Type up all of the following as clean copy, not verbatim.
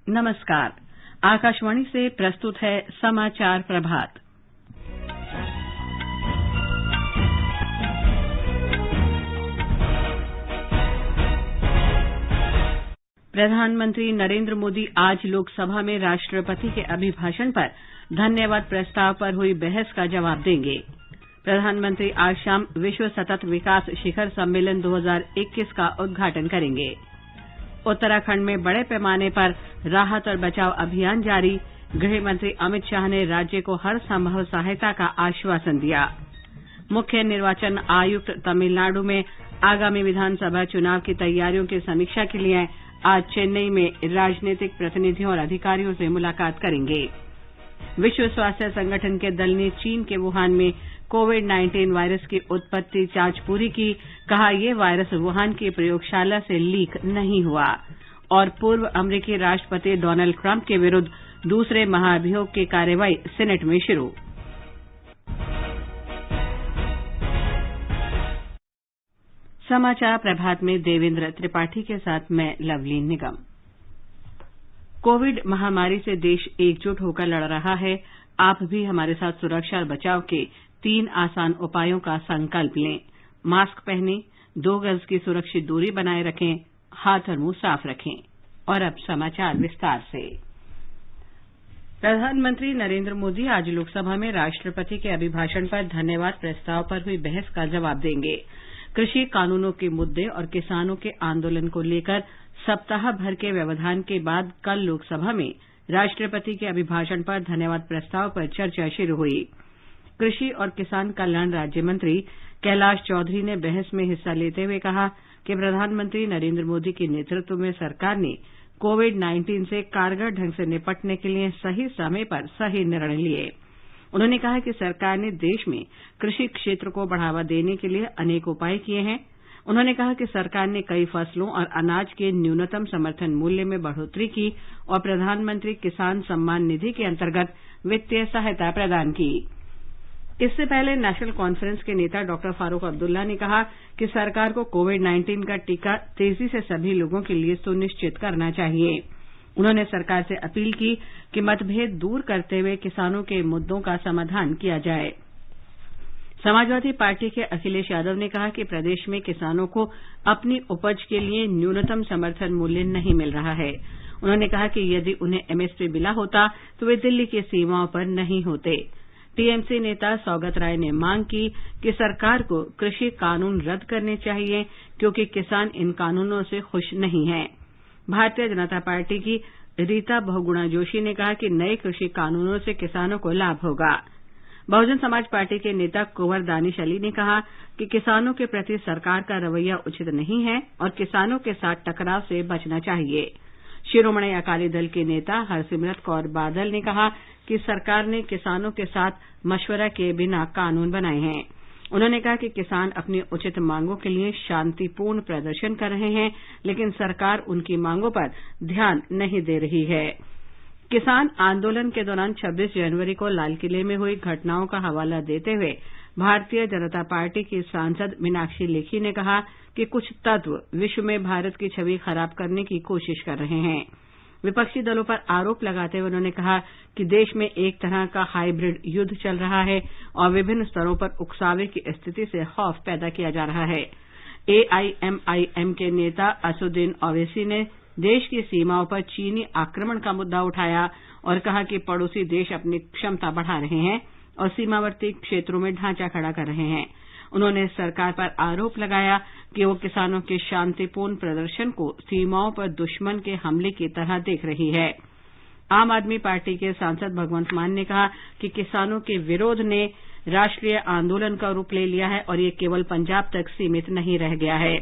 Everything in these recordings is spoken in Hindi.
नमस्कार। आकाशवाणी से प्रस्तुत है समाचार प्रभात। प्रधानमंत्री नरेंद्र मोदी आज लोकसभा में राष्ट्रपति के अभिभाषण पर धन्यवाद प्रस्ताव पर हुई बहस का जवाब देंगे। प्रधानमंत्री आज शाम विश्व सतत विकास शिखर सम्मेलन 2021 का उद्घाटन करेंगे। उत्तराखंड में बड़े पैमाने पर राहत और बचाव अभियान जारी। गृह मंत्री अमित शाह ने राज्य को हर संभव सहायता का आश्वासन दिया। मुख्य निर्वाचन आयुक्त तमिलनाडु में आगामी विधानसभा चुनाव की तैयारियों की समीक्षा के लिए आज चेन्नई में राजनीतिक प्रतिनिधियों और अधिकारियों से मुलाकात करेंगे। विश्व स्वास्थ्य संगठन के दल ने चीन के वुहान में कोविड-19 वायरस की उत्पत्ति जांच पूरी की। कहा, ये वायरस वुहान की प्रयोगशाला से लीक नहीं हुआ। और पूर्व अमेरिकी राष्ट्रपति डोनाल्ड ट्रंप के विरुद्ध दूसरे महाभियोग की कार्रवाई सीनेट में शुरू। समाचार प्रभात में देवेंद्र त्रिपाठी के साथ मैं लवलीन निगम। कोविड महामारी से देश एकजुट होकर लड़ रहा है। आप भी हमारे साथ सुरक्षा और बचाव के 3 आसान उपायों का संकल्प लें। मास्क पहनें, 2 गज की सुरक्षित दूरी बनाए रखें, हाथ और मुंह साफ रखें। और अब समाचार विस्तार से। प्रधानमंत्री नरेंद्र मोदी आज लोकसभा में राष्ट्रपति के अभिभाषण पर धन्यवाद प्रस्ताव पर हुई बहस का जवाब देंगे। कृषि कानूनों के मुद्दे और किसानों के आंदोलन को लेकर सप्ताह भर के व्यवधान के बाद कल लोकसभा में राष्ट्रपति के अभिभाषण पर धन्यवाद प्रस्ताव पर चर्चा शुरू हुई। कृषि और किसान कल्याण राज्य मंत्री कैलाश चौधरी ने बहस में हिस्सा लेते हुए कहा कि प्रधानमंत्री नरेंद्र मोदी के नेतृत्व में सरकार ने कोविड-19 से कारगर ढंग से निपटने के लिए सही समय पर सही निर्णय लिए। उन्होंने कहा कि सरकार ने देश में कृषि क्षेत्र को बढ़ावा देने के लिए अनेक उपाय किए हैं। उन्होंने कहा कि सरकार ने कई फसलों और अनाज के न्यूनतम समर्थन मूल्य में बढ़ोतरी की और प्रधानमंत्री किसान सम्मान निधि के अंतर्गत वित्तीय सहायता प्रदान की। इससे पहले नेशनल कॉन्फ्रेंस के नेता डॉक्टर फारूक अब्दुल्ला ने कहा कि सरकार को कोविड-19 का टीका तेजी से सभी लोगों के लिए सुनिश्चित करना चाहिए। उन्होंने सरकार से अपील की कि मतभेद दूर करते हुए किसानों के मुद्दों का समाधान किया जाए। समाजवादी पार्टी के अखिलेश यादव ने कहा कि प्रदेश में किसानों को अपनी उपज के लिए न्यूनतम समर्थन मूल्य नहीं मिल रहा है। उन्होंने कहा कि यदि उन्हें एमएसपी मिला होता तो वे दिल्ली की सीमाओं पर नहीं होते। टीएमसी नेता सौगत राय ने मांग की कि सरकार को कृषि कानून रद्द करने चाहिए क्योंकि किसान इन कानूनों से खुश नहीं हैं। भारतीय जनता पार्टी की रीता बहुगुणा जोशी ने कहा कि नए कृषि कानूनों से किसानों को लाभ होगा। बहुजन समाज पार्टी के नेता कुंवर दानिश अली ने कहा कि किसानों के प्रति सरकार का रवैया उचित नहीं है और किसानों के साथ टकराव से बचना चाहिए। शिरोमणि अकाली दल के नेता हरसिमरत कौर बादल ने कहा कि सरकार ने किसानों के साथ मशवरा किए बिना कानून बनाए हैं। उन्होंने कहा कि किसान अपनी उचित मांगों के लिए शांतिपूर्ण प्रदर्शन कर रहे हैं, लेकिन सरकार उनकी मांगों पर ध्यान नहीं दे रही है। किसान आंदोलन के दौरान 26 जनवरी को लाल किले में हुई घटनाओं का हवाला देते हुए भारतीय जनता पार्टी की सांसद मीनाक्षी लेखी ने कहा कि कुछ तत्व विश्व में भारत की छवि खराब करने की कोशिश कर रहे हैं। विपक्षी दलों पर आरोप लगाते हुए उन्होंने कहा कि देश में एक तरह का हाइब्रिड युद्ध चल रहा है और विभिन्न स्तरों पर उकसावे की स्थिति से खौफ पैदा किया जा रहा है। एआईएमआईएम के नेता असुद्दीन ओवैसी ने देश की सीमाओं पर चीनी आक्रमण का मुद्दा उठाया और कहा कि पड़ोसी देश अपनी क्षमता बढ़ा रहे हैं और सीमावर्ती क्षेत्रों में ढांचा खड़ा कर रहे हैं। उन्होंने सरकार पर आरोप लगाया कि वो किसानों के शांतिपूर्ण प्रदर्शन को सीमाओं पर दुश्मन के हमले की तरह देख रही है। आम आदमी पार्टी के सांसद भगवंत मान ने कहा कि किसानों के विरोध ने राष्ट्रीय आंदोलन का रूप ले लिया है और ये केवल पंजाब तक सीमित नहीं रह गया है।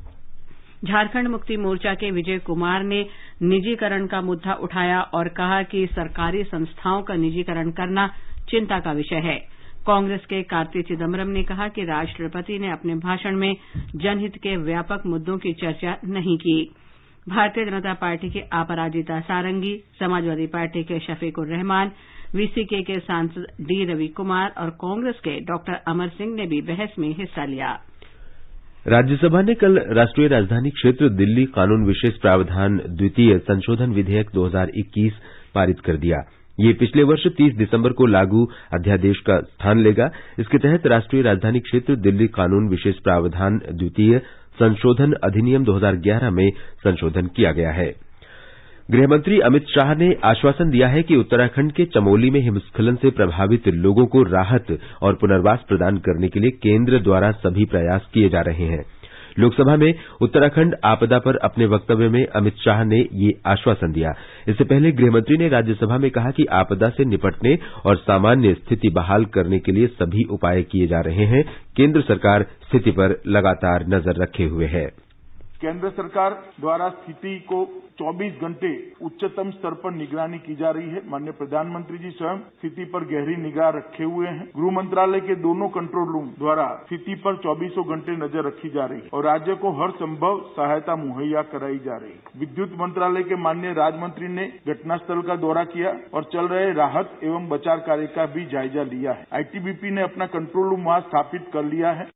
झारखंड मुक्ति मोर्चा के विजय कुमार ने निजीकरण का मुद्दा उठाया और कहा कि सरकारी संस्थाओं का निजीकरण करना चिंता का विषय है। कांग्रेस के कार्ति चिदम्बरम ने कहा कि राष्ट्रपति ने अपने भाषण में जनहित के व्यापक मुद्दों की चर्चा नहीं की। भारतीय जनता पार्टी के अपराजिता सारंगी, समाजवादी पार्टी के शफीकुर रहमान, वीसीके के सांसद डी रवि कुमार और कांग्रेस के डॉक्टर अमर सिंह ने भी बहस में हिस्सा लिया। राज्यसभा ने कल राष्ट्रीय राजधानी क्षेत्र दिल्ली कानून विशेष प्रावधान द्वितीय संशोधन विधेयक 2021 पारित कर दिया। ये पिछले वर्ष 30 दिसंबर को लागू अध्यादेश का स्थान लेगा। इसके तहत राष्ट्रीय राजधानी क्षेत्र दिल्ली कानून विशेष प्रावधान द्वितीय संशोधन अधिनियम 2011 में संशोधन किया गया है। गृहमंत्री अमित शाह ने आश्वासन दिया है कि उत्तराखंड के चमोली में हिमस्खलन से प्रभावित लोगों को राहत और पुनर्वास प्रदान करने के लिए केंद्र द्वारा सभी प्रयास किए जा रहे हैं। लोकसभा में उत्तराखंड आपदा पर अपने वक्तव्य में अमित शाह ने ये आश्वासन दिया। इससे पहले गृहमंत्री ने राज्यसभा में कहा कि आपदा से निपटने और सामान्य स्थिति बहाल करने के लिए सभी उपाय किए जा रहे हैं। केंद्र सरकार स्थिति पर लगातार नजर रखे हुए है। केंद्र सरकार द्वारा स्थिति को 24 घंटे उच्चतम स्तर पर निगरानी की जा रही है। माननीय प्रधानमंत्री जी स्वयं स्थिति पर गहरी निगाह रखे हुए हैं। गृह मंत्रालय के दोनों कंट्रोल रूम द्वारा स्थिति पर 24 घंटे नजर रखी जा रही है और राज्य को हर संभव सहायता मुहैया कराई जा रही है। विद्युत मंत्रालय के माननीय राज्य मंत्री ने घटनास्थल का दौरा किया और चल रहे राहत एवं बचाव कार्य का भी जायजा लिया है। आईटीबीपी ने अपना कंट्रोल रूम वहां स्थापित कर लिया है।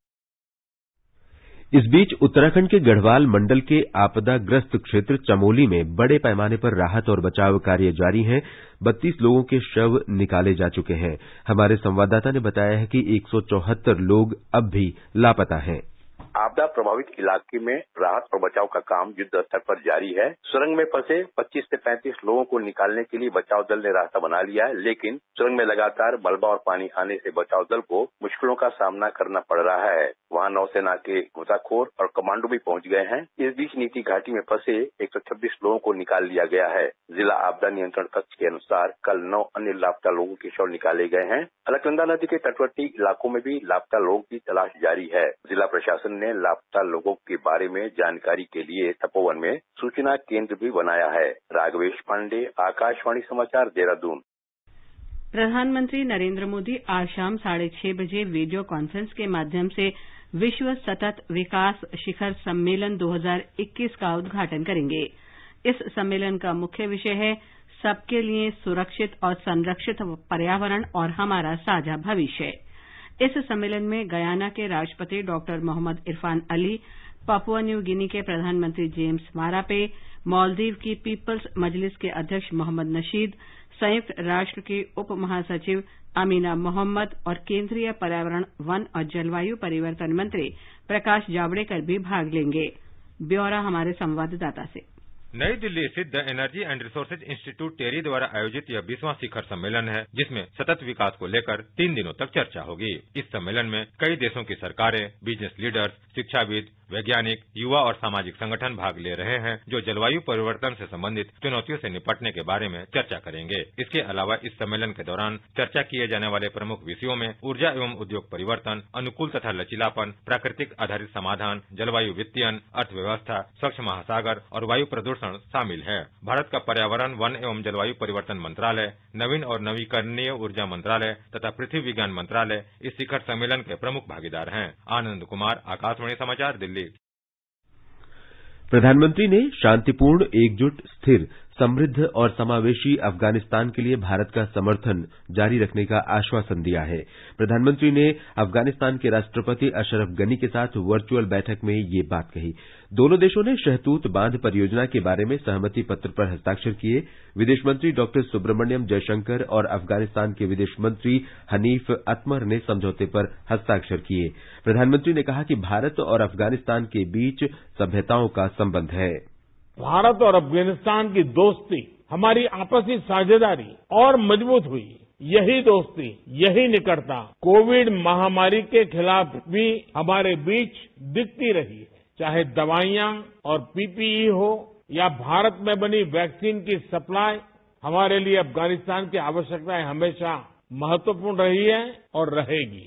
इस बीच उत्तराखंड के गढ़वाल मंडल के आपदाग्रस्त क्षेत्र चमोली में बड़े पैमाने पर राहत और बचाव कार्य जारी है। 32 लोगों के शव निकाले जा चुके हैं। हमारे संवाददाता ने बताया है कि 174 लोग अब भी लापता हैं। आपदा प्रभावित इलाके में राहत और बचाव का काम युद्ध स्तर पर जारी है। सुरंग में फंसे 25 से 35 लोगों को निकालने के लिए बचाव दल ने रास्ता बना लिया है, लेकिन सुरंग में लगातार मलबा और पानी आने से बचाव दल को मुश्किलों का सामना करना पड़ रहा है। वहां नौसेना के गोताखोर और कमांडो भी पहुंच गए हैं। इस बीच नीति घाटी में फंसे 126 लोगों को निकाल लिया गया है। जिला आपदा नियंत्रण कक्ष के अनुसार कल 9 अन्य लापता लोगों के शव निकाले गए हैं। अलकनंदा नदी के तटवर्ती इलाकों में भी लापता लोगों की तलाश जारी है। जिला प्रशासन ने लापता लोगों के बारे में जानकारी के लिए तपोवन में सूचना केंद्र भी बनाया है। राघवेश पांडे, आकाशवाणी समाचार, देहरादून। प्रधानमंत्री नरेंद्र मोदी आज शाम 6:30 बजे वीडियो कॉन्फ्रेंस के माध्यम से विश्व सतत विकास शिखर सम्मेलन 2021 का उद्घाटन करेंगे। इस सम्मेलन का मुख्य विषय है सबके लिए सुरक्षित और संरक्षित पर्यावरण और हमारा साझा भविष्य। इस सम्मेलन में गयाना के राष्ट्रपति doctor Mohamed Irfaan Ali, Papua New Guinea के प्रधानमंत्री जेम्स मारापे, मालदीव की पीपल्स मजलिस के अध्यक्ष मोहम्मद नशीद, संयुक्त राष्ट्र के उप महासचिव अमीना मोहम्मद और केंद्रीय पर्यावरण, वन और जलवायु परिवर्तन मंत्री प्रकाश जावड़ेकर भी भाग लेंगे। ब्यौरा हमारे संवाददाता से। नई दिल्ली स्थित the energy and resources institute TERI द्वारा आयोजित यह 20वां शिखर सम्मेलन है, जिसमें सतत विकास को लेकर 3 दिनों तक चर्चा होगी। इस सम्मेलन में कई देशों की सरकारें, बिजनेस लीडर्स, शिक्षाविद, वैज्ञानिक, युवा और सामाजिक संगठन भाग ले रहे हैं, जो जलवायु परिवर्तन से संबंधित चुनौतियों से निपटने के बारे में चर्चा करेंगे। इसके अलावा इस सम्मेलन के दौरान चर्चा किए जाने वाले प्रमुख विषयों में ऊर्जा एवं उद्योग परिवर्तन, अनुकूल तथा लचीलापन, प्राकृतिक आधारित समाधान, जलवायु वित्तीयन, अर्थव्यवस्था, स्वच्छ महासागर और वायु प्रदूषण शामिल है। भारत का पर्यावरण, वन एवं जलवायु परिवर्तन मंत्रालय, नवीन और नवीकरणीय ऊर्जा मंत्रालय तथा पृथ्वी विज्ञान मंत्रालय इस शिखर सम्मेलन के प्रमुख भागीदार हैं। आनंद कुमार, आकाशवाणी समाचार, दिल्ली। प्रधानमंत्री ने शांतिपूर्ण, एकजुट, स्थिर, समृद्ध और समावेशी अफगानिस्तान के लिए भारत का समर्थन जारी रखने का आश्वासन दिया है। प्रधानमंत्री ने अफगानिस्तान के राष्ट्रपति अशरफ गनी के साथ वर्चुअल बैठक में ये बात कही। दोनों देशों ने शहतूत बांध परियोजना के बारे में सहमति पत्र पर हस्ताक्षर किए। विदेश मंत्री डॉक्टर सुब्रमण्यम जयशंकर और अफगानिस्तान के विदेश मंत्री हनीफ अतमर ने समझौते पर हस्ताक्षर किए। प्रधानमंत्री ने कहा कि भारत और अफगानिस्तान के बीच सभ्यताओं का संबंध है। भारत और अफगानिस्तान की दोस्ती, हमारी आपसी साझेदारी और मजबूत हुई। यही दोस्ती, यही निकटता कोविड महामारी के खिलाफ भी हमारे बीच दिखती रही है। चाहे दवाइयां और पीपीई हो या भारत में बनी वैक्सीन की सप्लाई, हमारे लिए अफगानिस्तान की आवश्यकताएं हमेशा महत्वपूर्ण रही है और रहेगी।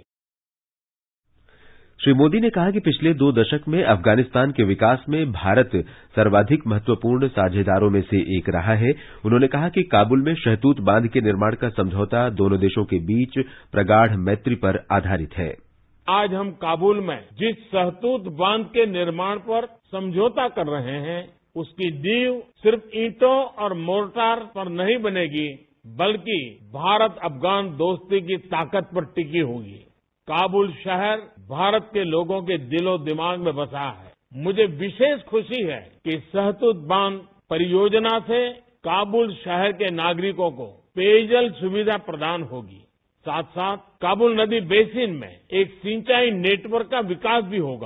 श्री मोदी ने कहा कि पिछले 2 दशक में अफगानिस्तान के विकास में भारत सर्वाधिक महत्वपूर्ण साझेदारों में से एक रहा है। उन्होंने कहा कि काबुल में शहतूत बांध के निर्माण का समझौता दोनों देशों के बीच प्रगाढ़ मैत्री पर आधारित है। आज हम काबुल में जिस शहतूत बांध के निर्माण पर समझौता कर रहे हैं, उसकी नींव सिर्फ ईंटों और मोर्टार पर नहीं बनेगी, बल्कि भारत अफगान दोस्ती की ताकत पर टिकी होगी। काबुल शहर भारत के लोगों के दिलो दिमाग में बसा है। मुझे विशेष खुशी है कि सहतूत बांध परियोजना से काबुल शहर के नागरिकों को पेयजल सुविधा प्रदान होगी। साथ साथ काबुल नदी बेसिन में एक सिंचाई नेटवर्क का विकास भी होगा।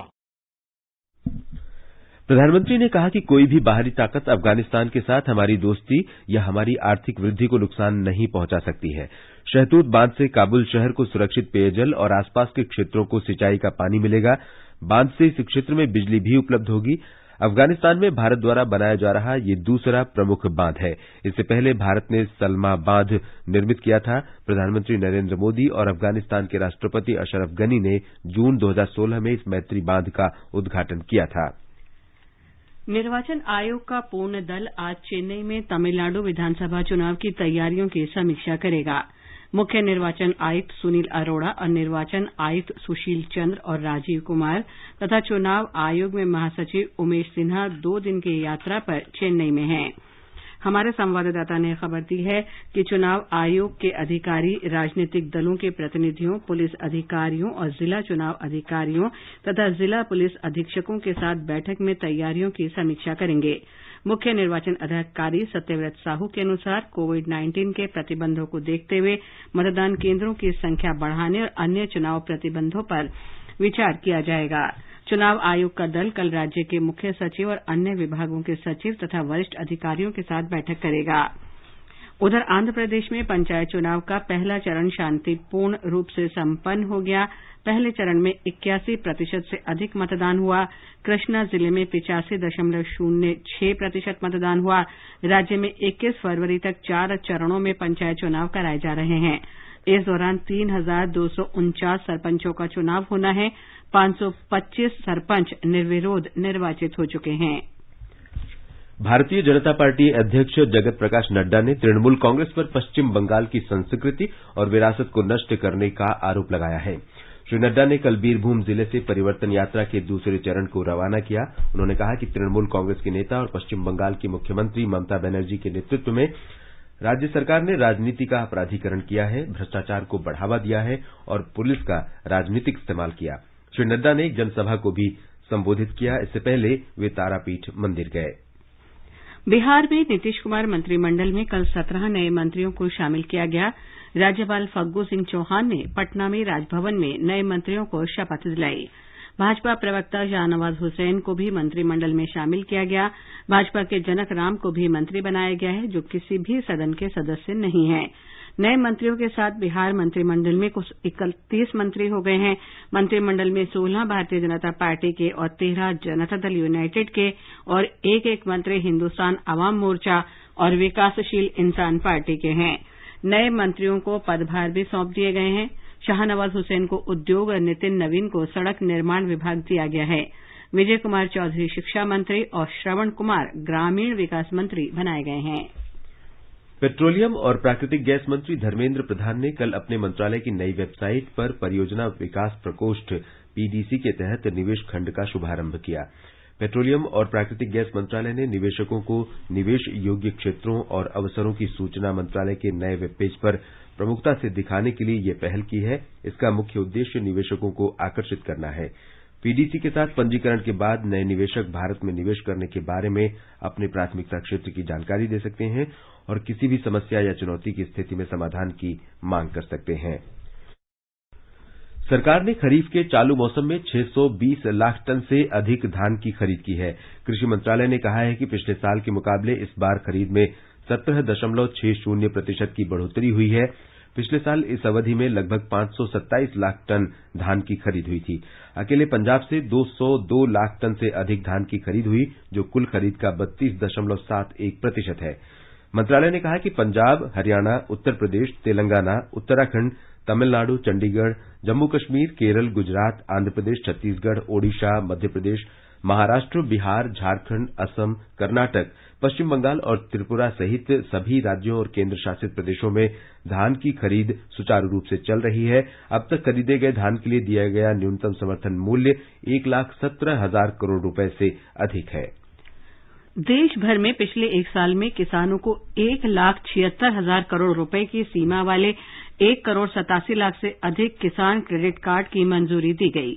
प्रधानमंत्री ने कहा कि कोई भी बाहरी ताकत अफगानिस्तान के साथ हमारी दोस्ती या हमारी आर्थिक वृद्धि को नुकसान नहीं पहुंचा सकती है। शहतूत बांध से काबुल शहर को सुरक्षित पेयजल और आसपास के क्षेत्रों को सिंचाई का पानी मिलेगा। बांध से इस क्षेत्र में बिजली भी उपलब्ध होगी। अफगानिस्तान में भारत द्वारा बनाया जा रहा ये दूसरा प्रमुख बांध है। इससे पहले भारत ने सलमा बांध निर्मित किया था। प्रधानमंत्री नरेंद्र मोदी और अफगानिस्तान के राष्ट्रपति अशरफ गनी ने जून 2016 में इस मैत्री बांध का उद्घाटन किया था। निर्वाचन आयोग का पूर्ण दल आज चेन्नई में तमिलनाडु विधानसभा चुनाव की तैयारियों की समीक्षा करेगा। मुख्य निर्वाचन आयुक्त सुनील अरोड़ा और निर्वाचन आयुक्त सुशील चंद्र और राजीव कुमार तथा चुनाव आयोग में महासचिव उमेश सिन्हा 2 दिन की यात्रा पर चेन्नई में हैं। हमारे संवाददाता ने खबर दी है कि चुनाव आयोग के अधिकारी राजनीतिक दलों के प्रतिनिधियों, पुलिस अधिकारियों और जिला चुनाव अधिकारियों तथा जिला पुलिस अधीक्षकों के साथ बैठक में तैयारियों की समीक्षा करेंगे। मुख्य निर्वाचन अधिकारी सत्यव्रत साहू के अनुसार कोविड-19 के प्रतिबंधों को देखते हुए मतदान केंद्रों की संख्या बढ़ाने और अन्य चुनाव प्रतिबंधों पर विचार किया जाएगा। चुनाव आयोग का दल कल राज्य के मुख्य सचिव और अन्य विभागों के सचिव तथा वरिष्ठ अधिकारियों के साथ बैठक करेगा। उधर आंध्र प्रदेश में पंचायत चुनाव का पहला चरण शांतिपूर्ण रूप से संपन्न हो गया। पहले चरण में 81% से अधिक मतदान हुआ। कृष्णा जिले में 85.06% मतदान हुआ। राज्य में 21 फरवरी तक 4 चरणों में पंचायत चुनाव कराए जा रहे हैं। इस दौरान 3,249 सरपंचों का चुनाव होना है। 525 सरपंच निर्विरोध निर्वाचित हो चुके हैं। भारतीय जनता पार्टी अध्यक्ष जगत प्रकाश नड्डा ने तृणमूल कांग्रेस पर पश्चिम बंगाल की संस्कृति और विरासत को नष्ट करने का आरोप लगाया है। श्री नड्डा ने कल बीरभूम जिले से परिवर्तन यात्रा के दूसरे चरण को रवाना किया। उन्होंने कहा कि तृणमूल कांग्रेस के नेता और पश्चिम बंगाल की मुख्यमंत्री ममता बनर्जी के नेतृत्व में राज्य सरकार ने राजनीति का अपराधीकरण किया है, भ्रष्टाचार को बढ़ावा दिया है और पुलिस का राजनीतिक इस्तेमाल किया। श्री नड्डा ने एक जनसभा को भी संबोधित किया। इससे पहले वे तारापीठ मंदिर गए। बिहार में नीतीश कुमार मंत्रिमंडल में कल 17 नए मंत्रियों को शामिल किया गया। राज्यपाल फग्गू सिंह चौहान ने पटना में राजभवन में नए मंत्रियों को शपथ दिलाई। भाजपा प्रवक्ता शाहनवाज हुसैन को भी मंत्रिमंडल में शामिल किया गया। भाजपा के जनक राम को भी मंत्री बनाया गया है, जो किसी भी सदन के सदस्य नहीं हैं। नए मंत्रियों के साथ बिहार मंत्रिमंडल में कुल 31 मंत्री हो गए हैं। मंत्रिमंडल में 16 भारतीय जनता पार्टी के और 13 जनता दल यूनाइटेड के और एक मंत्री हिन्दुस्तान अवाम मोर्चा और विकासशील इंसान पार्टी के हैं। नए मंत्रियों को पदभार भी सौंप दिए गए हैं। शाहनवाज हुसैन को उद्योग और नितिन नवीन को सड़क निर्माण विभाग दिया गया है। विजय कुमार चौधरी शिक्षा मंत्री और श्रवण कुमार ग्रामीण विकास मंत्री बनाए गए हैं। पेट्रोलियम और प्राकृतिक गैस मंत्री धर्मेंद्र प्रधान ने कल अपने मंत्रालय की नई वेबसाइट पर परियोजना विकास प्रकोष्ठ पीडीसी के तहत निवेश खंड का शुभारंभ किया। पेट्रोलियम और प्राकृतिक गैस मंत्रालय ने निवेशकों को निवेश योग्य क्षेत्रों और अवसरों की सूचना मंत्रालय के नए वेब पेज पर प्रमुखता से दिखाने के लिए ये पहल की है। इसका मुख्य उद्देश्य निवेशकों को आकर्षित करना है। पीडीसी के साथ पंजीकरण के बाद नए निवेशक भारत में निवेश करने के बारे में अपने प्राथमिकता क्षेत्र की जानकारी दे सकते हैं और किसी भी समस्या या चुनौती की स्थिति में समाधान की मांग कर सकते हैं। सरकार ने खरीफ के चालू मौसम में 620 लाख टन से अधिक धान की खरीद की है। कृषि मंत्रालय ने कहा है कि पिछले साल के मुकाबले इस बार खरीद में 17.60% की बढ़ोतरी हुई है। पिछले साल इस अवधि में लगभग 527 लाख टन धान की खरीद हुई थी। अकेले पंजाब से 202 लाख टन से अधिक धान की खरीद हुई, जो कुल खरीद का 32.71% है। मंत्रालय ने कहा कि पंजाब, हरियाणा, उत्तर प्रदेश, तेलंगाना, उत्तराखंड, तमिलनाडु, चंडीगढ़, जम्मू कश्मीर, केरल, गुजरात, आंध्र प्रदेश, छत्तीसगढ़, ओडिशा, मध्य प्रदेश, महाराष्ट्र, बिहार, झारखंड, असम, कर्नाटक, पश्चिम बंगाल और त्रिपुरा सहित सभी राज्यों और केंद्र शासित प्रदेशों में धान की खरीद सुचारू रूप से चल रही है। अब तक खरीदे गए धान के लिए दिया गया न्यूनतम समर्थन मूल्य 1,17,000 करोड़ रुपए से अधिक है। देश भर में पिछले एक साल में किसानों को 1,76,000 करोड़ रुपए की सीमा वाले 1,87,00,000 से अधिक किसान क्रेडिट कार्ड की मंजूरी दी गई।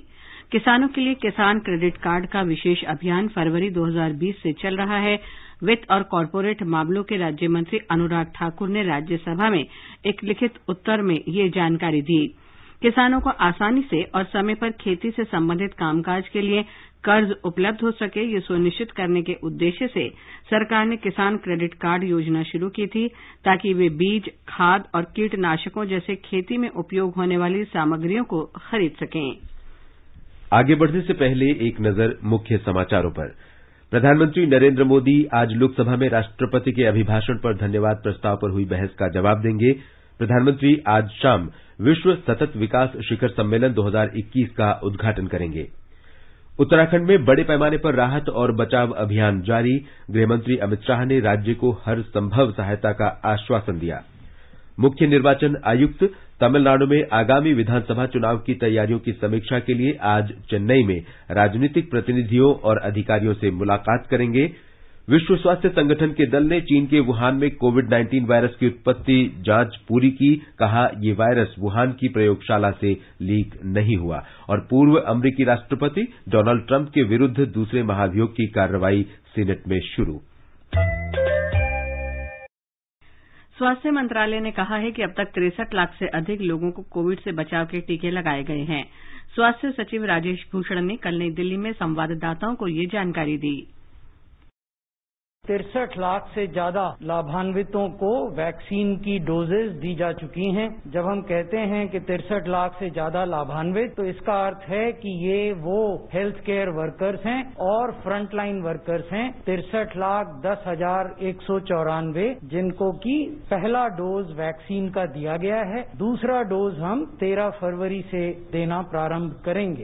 किसानों के लिए किसान क्रेडिट कार्ड का विशेष अभियान फरवरी 2020 से चल रहा है। वित्त और कॉरपोरेट मामलों के राज्य मंत्री अनुराग ठाकुर ने राज्यसभा में एक लिखित उत्तर में ये जानकारी दी। किसानों को आसानी से और समय पर खेती से संबंधित कामकाज के लिए कर्ज उपलब्ध हो सके, ये सुनिश्चित करने के उद्देश्य से सरकार ने किसान क्रेडिट कार्ड योजना शुरू की थी, ताकि वे बीज, खाद और कीटनाशकों जैसे खेती में उपयोग होने वाली सामग्रियों को खरीद सकें। आगे बढ़ने से पहले एक नजर मुख्य समाचारों पर। प्रधानमंत्री नरेंद्र मोदी आज लोकसभा में राष्ट्रपति के अभिभाषण पर धन्यवाद प्रस्ताव पर हुई बहस का जवाब देंगे। प्रधानमंत्री आज शाम विश्व सतत विकास शिखर सम्मेलन 2021 का उद्घाटन करेंगे। उत्तराखंड में बड़े पैमाने पर राहत और बचाव अभियान जारी। गृहमंत्री अमित शाह ने राज्य को हर संभव सहायता का आश्वासन दिया। मुख्य निर्वाचन आयुक्त तमिलनाडु में आगामी विधानसभा चुनाव की तैयारियों की समीक्षा के लिए आज चेन्नई में राजनीतिक प्रतिनिधियों और अधिकारियों से मुलाकात करेंगे। विश्व स्वास्थ्य संगठन के दल ने चीन के वुहान में कोविड-19 वायरस की उत्पत्ति जांच पूरी की। कहा, ये वायरस वुहान की प्रयोगशाला से लीक नहीं हुआ। और पूर्व अमरीकी राष्ट्रपति डोनाल्ड ट्रंप के विरुद्ध दूसरे महाभियोग की कार्रवाई सीनेट में शुरू। स्वास्थ्य मंत्रालय ने कहा है कि अब तक 63 लाख से अधिक लोगों को कोविड से बचाव के टीके लगाए गए हैं। स्वास्थ्य सचिव राजेश भूषण ने कल नई दिल्ली में संवाददाताओं को ये जानकारी दी। 63 लाख से ज्यादा लाभान्वितों को वैक्सीन की डोजेज दी जा चुकी हैं। जब हम कहते हैं कि 63 लाख से ज्यादा लाभान्वित, तो इसका अर्थ है कि ये वो हेल्थ केयर वर्कर्स हैं और फ्रंटलाइन वर्कर्स हैं। 63,10,194 जिनको की पहला डोज वैक्सीन का दिया गया है। दूसरा डोज हम 13 फरवरी से देना प्रारंभ करेंगे।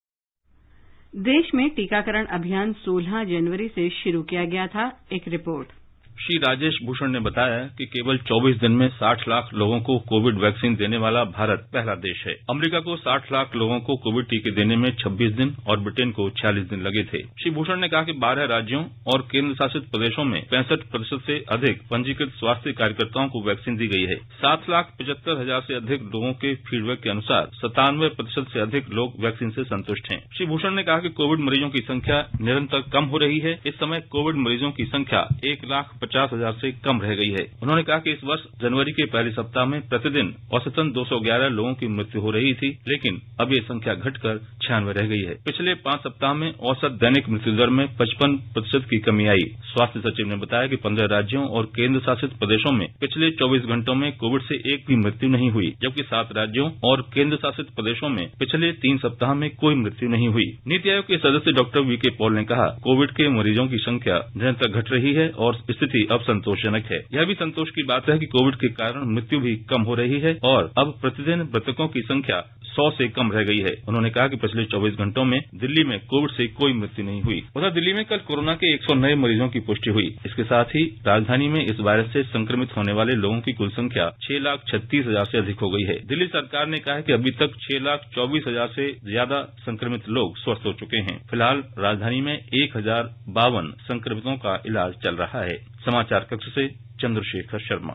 देश में टीकाकरण अभियान 16 जनवरी से शुरू किया गया था। एक रिपोर्ट। श्री राजेश भूषण ने बताया कि केवल 24 दिन में 60 लाख लोगों को कोविड वैक्सीन देने वाला भारत पहला देश है। अमेरिका को 60 लाख लोगों को कोविड टीके देने में 26 दिन और ब्रिटेन को 46 दिन लगे थे। श्री भूषण ने कहा कि 12 राज्यों और केंद्र शासित प्रदेशों में 65% से अधिक पंजीकृत स्वास्थ्य कार्यकर्ताओं को वैक्सीन दी गई है। 7,75,000 से अधिक लोगों के फीडबैक के अनुसार 97% से अधिक लोग वैक्सीन से संतुष्ट हैं। श्री भूषण ने कहा कि कोविड मरीजों की संख्या निरंतर कम हो रही है। इस समय कोविड मरीजों की संख्या 1,50,000 से कम रह गई है। उन्होंने कहा कि इस वर्ष जनवरी के पहले सप्ताह में प्रतिदिन औसतन 211 लोगों की मृत्यु हो रही थी, लेकिन अब ये संख्या घटकर 96 रह गई है। पिछले 5 सप्ताह में औसत दैनिक मृत्यु दर में 55% की कमी आई। स्वास्थ्य सचिव ने बताया कि 15 राज्यों और केंद्र शासित प्रदेशों में पिछले 24 घंटों में कोविड से एक भी मृत्यु नहीं हुई, जबकि 7 राज्यों और केंद्र शासित प्रदेशों में पिछले 3 सप्ताह में कोई मृत्यु नहीं हुई। नीति आयोग के सदस्य डॉक्टर वीके पॉल ने कहा, कोविड के मरीजों की संख्या निरंतर घट रही है और स्थिति अब संतोषजनक है। यह भी संतोष की बात है कि कोविड के कारण मृत्यु भी कम हो रही है और अब प्रतिदिन मृतकों की संख्या 100 से कम रह गई है। उन्होंने कहा कि पिछले 24 घंटों में दिल्ली में कोविड से कोई मृत्यु नहीं हुई। उधर दिल्ली में कल कोरोना के 100 नए मरीजों की पुष्टि हुई। इसके साथ ही राजधानी में इस वायरस से संक्रमित होने वाले लोगों की कुल संख्या 6,36,000 से अधिक हो गई है। दिल्ली सरकार ने कहा है कि अभी तक 6,24,000 से ज्यादा संक्रमित लोग स्वस्थ हो चुके हैं। फिलहाल राजधानी में 1,052 संक्रमितों का इलाज चल रहा है। समाचार कक्ष से चंद्रशेखर शर्मा।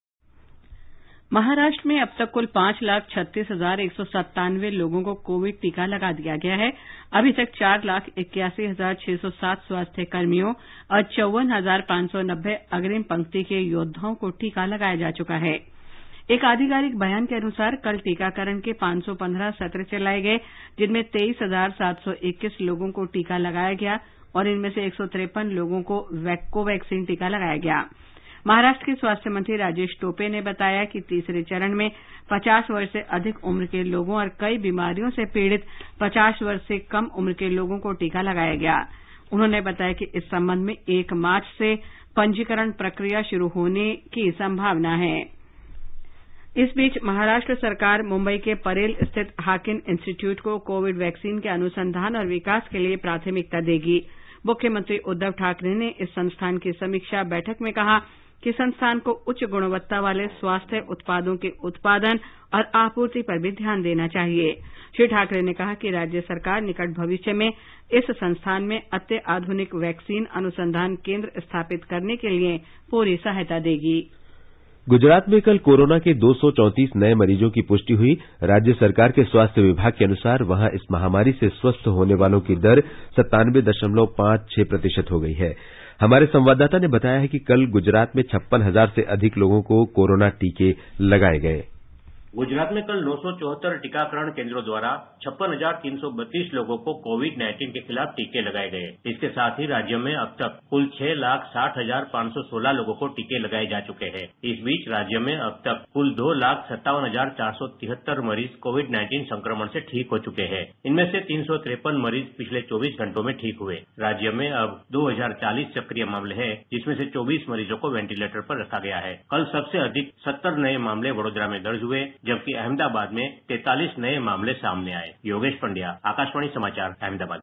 महाराष्ट्र में अब तक कुल 5,36,197 लोगों को कोविड टीका लगा दिया गया है। अभी तक 4,81,607 स्वास्थ्य कर्मियों और 54,590 अग्रिम पंक्ति के योद्धाओं को टीका लगाया जा चुका है। एक आधिकारिक बयान के अनुसार कल टीकाकरण के 515 सत्र चलाए गए, जिनमें 23,721 लोगों को टीका लगाया गया और इनमें से 153 लोगों को कोवैक्सीन टीका लगाया गया। महाराष्ट्र के स्वास्थ्य मंत्री राजेश टोपे ने बताया कि तीसरे चरण में 50 वर्ष से अधिक उम्र के लोगों और कई बीमारियों से पीड़ित 50 वर्ष से कम उम्र के लोगों को टीका लगाया गया। उन्होंने बताया कि इस संबंध में 1 मार्च से पंजीकरण प्रक्रिया शुरू होने की संभावना है। इस बीच महाराष्ट्र सरकार मुंबई के परेल स्थित हाकिन इंस्टीट्यूट को कोविड वैक्सीन के अनुसंधान और विकास के लिए प्राथमिकता देगी। मुख्यमंत्री उद्धव ठाकरे ने इस संस्थान की समीक्षा बैठक में कहा कि संस्थान को उच्च गुणवत्ता वाले स्वास्थ्य उत्पादों के उत्पादन और आपूर्ति पर भी ध्यान देना चाहिए। श्री ठाकरे ने कहा कि राज्य सरकार निकट भविष्य में इस संस्थान में अत्याधुनिक वैक्सीन अनुसंधान केंद्र स्थापित करने के लिए पूरी सहायता देगी। गुजरात में कल कोरोना के 234 नए मरीजों की पुष्टि हुई। राज्य सरकार के स्वास्थ्य विभाग के अनुसार वहां इस महामारी से स्वस्थ होने वालों की दर 97.56% हो गई है। हमारे संवाददाता ने बताया है कि कल गुजरात में 56,000 से अधिक लोगों को कोरोना टीके लगाए गए। गुजरात में कल 974 टीकाकरण केंद्रों द्वारा 56,332 लोगों को कोविड-19 के खिलाफ टीके लगाए गए। इसके साथ ही राज्य में अब तक कुल 6,60,516 लोगों को टीके लगाए जा चुके हैं। इस बीच राज्य में अब तक कुल 2,57,473 मरीज कोविड-19 संक्रमण से ठीक हो चुके हैं। इनमें से 353 मरीज पिछले 24 घंटों में ठीक हुए। राज्य में अब 2,040 सक्रिय मामले हैं, जिसमें से 24 मरीजों को वेंटिलेटर पर रखा गया है। कल सबसे अधिक 70 नए मामले वडोदरा में दर्ज हुए, जबकि अहमदाबाद में 43 नए मामले सामने आए। योगेश पंड्या, आकाशवाणी समाचार, अहमदाबाद।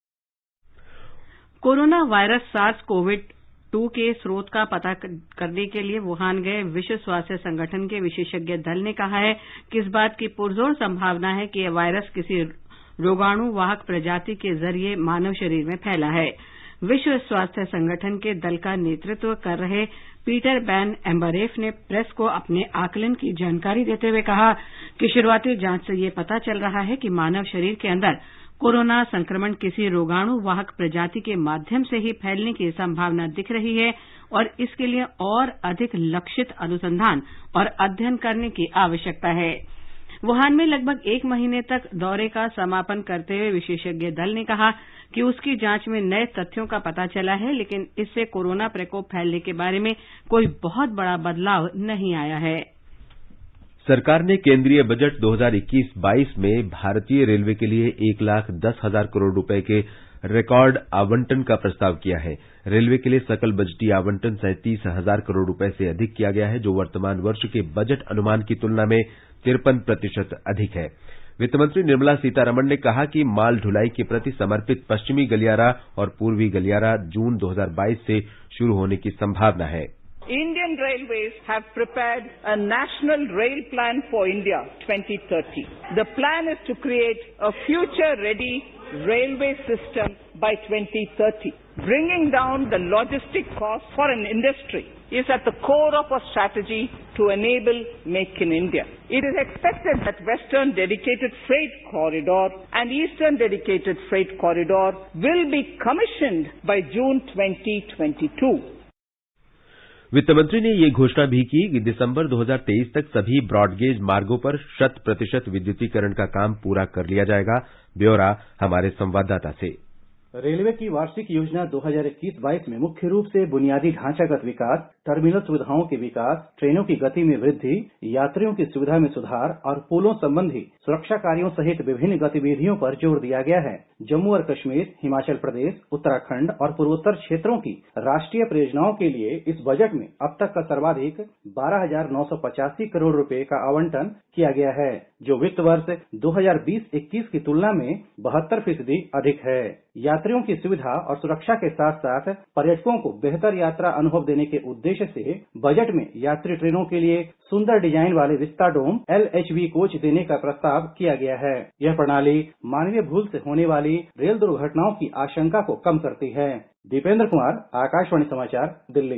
कोरोना वायरस SARS-CoV-2 के स्रोत का पता करने के लिए वुहान गए विश्व स्वास्थ्य संगठन के विशेषज्ञ दल ने कहा है कि इस बात की पुरजोर संभावना है कि यह वायरस किसी रोगाणु वाहक प्रजाति के जरिए मानव शरीर में फैला है। विश्व स्वास्थ्य संगठन के दल का नेतृत्व कर रहे पीटर बैन एम्बरेफ ने प्रेस को अपने आकलन की जानकारी देते हुए कहा कि शुरुआती जांच से ये पता चल रहा है कि मानव शरीर के अंदर कोरोना संक्रमण किसी रोगाणु वाहक प्रजाति के माध्यम से ही फैलने की संभावना दिख रही है और इसके लिए और अधिक लक्षित अनुसंधान और अध्ययन करने की आवश्यकता है। वुहान में लगभग 1 महीने तक दौरे का समापन करते हुए विशेषज्ञ दल ने कहा कि उसकी जांच में नए तथ्यों का पता चला है, लेकिन इससे कोरोना प्रकोप फैलने के बारे में कोई बहुत बड़ा बदलाव नहीं आया है। सरकार ने केंद्रीय बजट 2021-22 में भारतीय रेलवे के लिए 1,10,000 करोड़ रुपए के रिकॉर्ड आवंटन का प्रस्ताव किया है। रेलवे के लिए सकल बजटीय आवंटन 37,000 करोड़ रुपए से अधिक किया गया है, जो वर्तमान वर्ष के बजट अनुमान की तुलना में 53% अधिक है। वित्तमंत्री निर्मला सीतारमण ने कहा कि माल ढुलाई के प्रति समर्पित पश्चिमी गलियारा और पूर्वी गलियारा जून 2022 से शुरू होने की संभावना है। Indian Railways have prepared a National Rail Plan for India 2030. The plan is to create a future-ready railway system by 2030. Bringing down the logistic costs for an industry is at the core of our strategy to enable Make in India. It is expected that Western Dedicated Freight Corridor and Eastern Dedicated Freight Corridor will be commissioned by June 2022. वित्त मंत्री ने ये घोषणा भी की कि दिसंबर 2023 तक सभी ब्रॉडगेज मार्गों पर 100% विद्युतीकरण का काम पूरा कर लिया जाएगा। ब्यौरा हमारे संवाददाता से। रेलवे की वार्षिक योजना 2021-22 में मुख्य रूप से बुनियादी ढांचागत विकास, टर्मिनल सुविधाओं के विकास, ट्रेनों की गति में वृद्धि, यात्रियों की सुविधा में सुधार और पुलों संबंधी सुरक्षा कार्यों सहित विभिन्न गतिविधियों पर जोर दिया गया है। जम्मू और कश्मीर, हिमाचल प्रदेश, उत्तराखंड और पूर्वोत्तर क्षेत्रों की राष्ट्रीय परियोजनाओं के लिए इस बजट में अब तक का सर्वाधिक 12,985 करोड़ रुपए का आवंटन किया गया है, जो वित्त वर्ष 2020-21 की तुलना में 72% अधिक है। यात्रियों की सुविधा और सुरक्षा के साथ साथ पर्यटकों को बेहतर यात्रा अनुभव देने के उद्देश्य से बजट में यात्री ट्रेनों के लिए सुंदर डिजाइन वाले विस्टाडोम LHV कोच देने का प्रस्ताव किया गया है। यह प्रणाली मानवीय भूल से होने वाली रेल दुर्घटनाओं की आशंका को कम करती है। दीपेंद्र कुमार, आकाशवाणी समाचार, दिल्ली।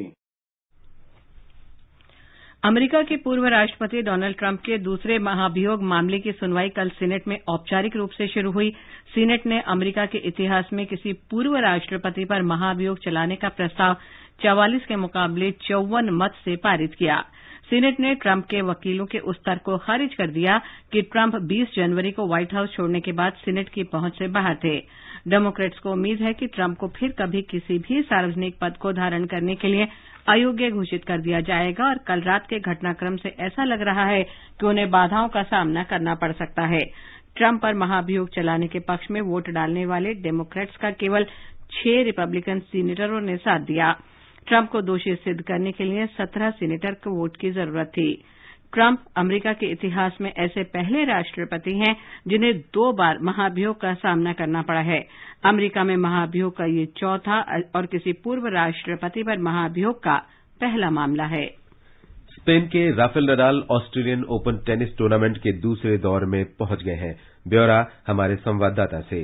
अमेरिका के पूर्व राष्ट्रपति डोनाल्ड ट्रंप के दूसरे महाभियोग मामले की सुनवाई कल सीनेट में औपचारिक रूप से शुरू हुई। सीनेट ने अमेरिका के इतिहास में किसी पूर्व राष्ट्रपति पर महाभियोग चलाने का प्रस्ताव 44 के मुकाबले 54 मत से पारित किया। सीनेट ने ट्रंप के वकीलों के उस तर्क को खारिज कर दिया कि ट्रंप 20 जनवरी को व्हाइट हाउस छोड़ने के बाद सीनेट की पहुंच से बाहर थे। डेमोक्रेट्स को उम्मीद है कि ट्रंप को फिर कभी किसी भी सार्वजनिक पद को धारण करने के लिए अयोग्य घोषित कर दिया जाएगा और कल रात के घटनाक्रम से ऐसा लग रहा है कि उन्हें बाधाओं का सामना करना पड़ सकता है। ट्रंप पर महाभियोग चलाने के पक्ष में वोट डालने वाले डेमोक्रेट्स का केवल 6 रिपब्लिकन सीनेटरों ने साथ दिया। ट्रंप को दोषी सिद्ध करने के लिए 17 सीनेटर को वोट की जरूरत थी। ट्रंप अमेरिका के इतिहास में ऐसे पहले राष्ट्रपति हैं जिन्हें 2 बार महाभियोग का सामना करना पड़ा है। अमेरिका में महाभियोग का ये चौथा और किसी पूर्व राष्ट्रपति पर महाभियोग का पहला मामला है। स्पेन के Rafael Nadal Australian Open tennis tournament के दूसरे दौर में पहुंच गए हैं। ब्यौरा हमारे संवाददाता से।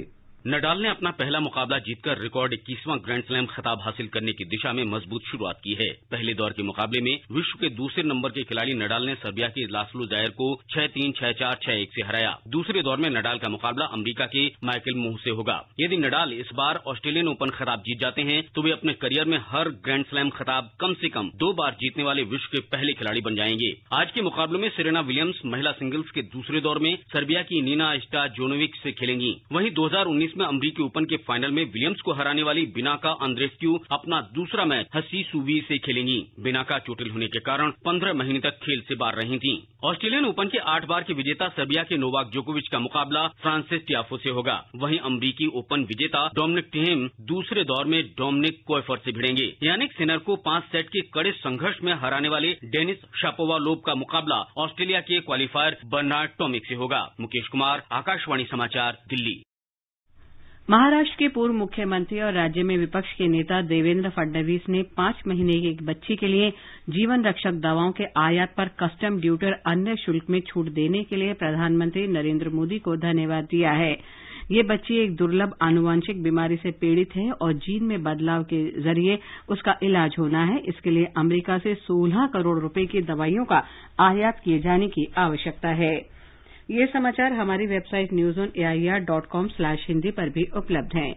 नडाल ने अपना पहला मुकाबला जीतकर रिकॉर्ड 21वां ग्रैंड स्लैम खिताब हासिल करने की दिशा में मजबूत शुरुआत की है। पहले दौर के मुकाबले में विश्व के दूसरे नंबर के खिलाड़ी नडाल ने सर्बिया के लास्लो जायर को 6-3, 6-4, 6-1 से हराया। दूसरे दौर में नडाल का मुकाबला अमेरिका के माइकल मूह से होगा। यदि नडाल इस बार ऑस्ट्रेलियन ओपन खिताब जीत जाते हैं तो वे अपने करियर में हर ग्रैंड स्लैम खिताब कम से कम 2 बार जीतने वाले विश्व के पहले खिलाड़ी बन जाएंगे। आज के मुकाबले में सेरेना विलियम्स महिला सिंगल्स के दूसरे दौर में सर्बिया की नीना स्टोयानोविक से खेलेंगी। वहीं 2019 में अमेरिकी ओपन के फाइनल में विलियम्स को हराने वाली बिनाका अंद्रेस्क्यू अपना दूसरा मैच हसी सुवी से खेलेंगी। बिनाका चोटिल होने के कारण 15 महीने तक खेल से बाहर रही थीं। ऑस्ट्रेलियन ओपन के 8 बार के विजेता सर्बिया के नोवाक जोकोविच का मुकाबला फ्रांसिस टियाफो से होगा। वहीं अमेरिकी ओपन विजेता डोमिनिक थिएम दूसरे दौर में डोमिनिक कोएफर से भिड़ेंगे। यानिक सिनर को 5 सेट के कड़े संघर्ष में हराने वाले डेनिस शापोवालोव का मुकाबला ऑस्ट्रेलिया के क्वालिफायर बर्नार्ड टॉमिक से होगा। मुकेश कुमार, आकाशवाणी समाचार, दिल्ली। महाराष्ट्र के पूर्व मुख्यमंत्री और राज्य में विपक्ष के नेता देवेंद्र फडणवीस ने 5 महीने की एक बच्ची के लिए जीवन रक्षक दवाओं के आयात पर कस्टम ड्यूटी और अन्य शुल्क में छूट देने के लिए प्रधानमंत्री नरेंद्र मोदी को धन्यवाद दिया है। ये बच्ची एक दुर्लभ आनुवंशिक बीमारी से पीड़ित है और जीन में बदलाव के जरिए उसका इलाज होना है। इसके लिए अमेरिका से 16 करोड़ रुपए की दवाइयों का आयात किए जाने की आवश्यकता है। ये समाचार हमारी वेबसाइट newsonair.com/hindi पर भी उपलब्ध हैं।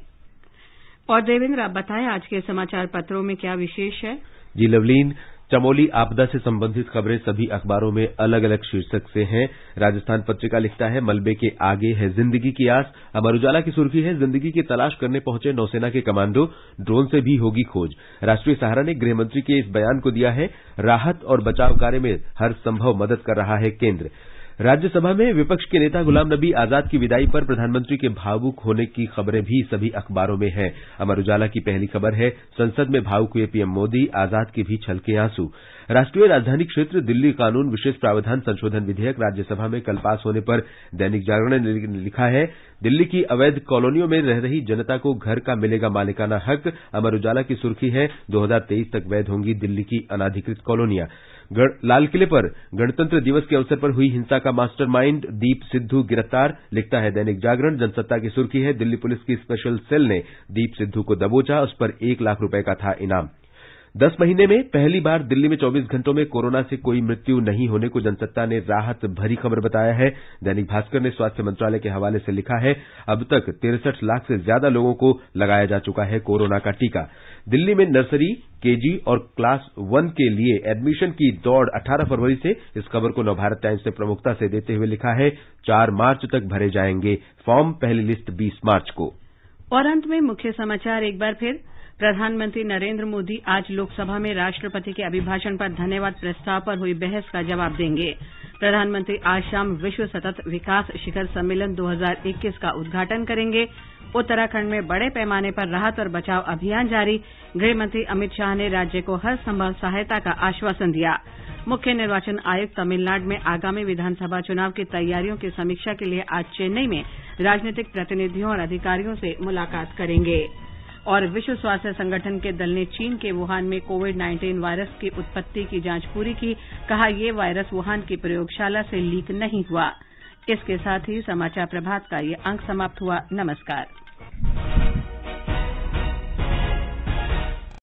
और देवेंद्र, आप बताएं आज के समाचार पत्रों में क्या विशेष है? जी लवलीन, चमोली आपदा से संबंधित खबरें सभी अखबारों में अलग अलग शीर्षक से हैं। राजस्थान पत्रिका लिखता है मलबे के आगे है जिंदगी की आस। अमर उजाला की सुर्खी है जिंदगी की तलाश करने पहुंचे नौसेना के कमांडो, ड्रोन से भी होगी खोज। राष्ट्रीय सहारा ने गृह मंत्री के इस बयान को दिया है राहत और बचाव कार्य में हर संभव मदद कर रहा है केंद्र। राज्यसभा में विपक्ष के नेता गुलाम नबी आजाद की विदाई पर प्रधानमंत्री के भावुक होने की खबरें भी सभी अखबारों में हैं। अमर उजाला की पहली खबर है संसद में भावुक हुए पीएम मोदी, आजाद के भी छलके आंसू। राष्ट्रीय राजधानी क्षेत्र दिल्ली कानून विशेष प्रावधान संशोधन विधेयक राज्यसभा में कल पास होने पर दैनिक जागरण ने लिखा है दिल्ली की अवैध कॉलोनियों में रह रही जनता को घर का मिलेगा मालिकाना हक। अमर उजाला की सुर्खी है 2023 तक वैध होंगी दिल्ली की अनाधिकृत कॉलोनियां। लाल किले पर गणतंत्र दिवस के अवसर पर हुई हिंसा का मास्टरमाइंड दीप सिद्धू गिरफ्तार, लिखता है दैनिक जागरण। जनसत्ता की सुर्खी है दिल्ली पुलिस की स्पेशल सेल ने दीप सिद्धू को दबोचा, उस पर 1 लाख रुपए का था इनाम। 10 महीने में पहली बार दिल्ली में 24 घंटों में कोरोना से कोई मृत्यु नहीं होने को जनसत्ता ने राहत भरी खबर बताया है। दैनिक भास्कर ने स्वास्थ्य मंत्रालय के हवाले से लिखा है अब तक 63 लाख से ज्यादा लोगों को लगाया जा चुका है कोरोना का टीका। दिल्ली में नर्सरी, केजी और क्लास 1 के लिए एडमिशन की दौड़ 18 फरवरी से। इस खबर को नवभारत टाइम्स ने प्रमुखता से देते हुए लिखा है 4 मार्च तक भरे जाएंगे फॉर्म, पहली लिस्ट 20 मार्च को। और अंत में मुख्य समाचार एक बार फिर। प्रधानमंत्री नरेंद्र मोदी आज लोकसभा में राष्ट्रपति के अभिभाषण पर धन्यवाद प्रस्ताव पर हुई बहस का जवाब देंगे। प्रधानमंत्री आज शाम विश्व सतत विकास शिखर सम्मेलन 2021 का उद्घाटन करेंगे। उत्तराखंड में बड़े पैमाने पर राहत और बचाव अभियान जारी। गृह मंत्री अमित शाह ने राज्य को हर संभव सहायता का आश्वासन दिया। मुख्य निर्वाचन आयुक्त तमिलनाडु में आगामी विधानसभा चुनाव की तैयारियों की समीक्षा के लिए आज चेन्नई में राजनीतिक प्रतिनिधियों और अधिकारियों से मुलाकात करेंगे। और विश्व स्वास्थ्य संगठन के दल ने चीन के वुहान में कोविड-19 वायरस की उत्पत्ति की जांच पूरी की। कहा ये वायरस वुहान की प्रयोगशाला से लीक नहीं हुआ। इसके साथ ही समाचार प्रभात का ये अंक समाप्त हुआ। नमस्कार।